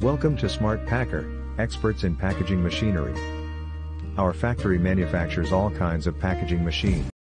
Welcome to Smart Packer, experts in packaging machinery. Our factory manufactures all kinds of packaging machines.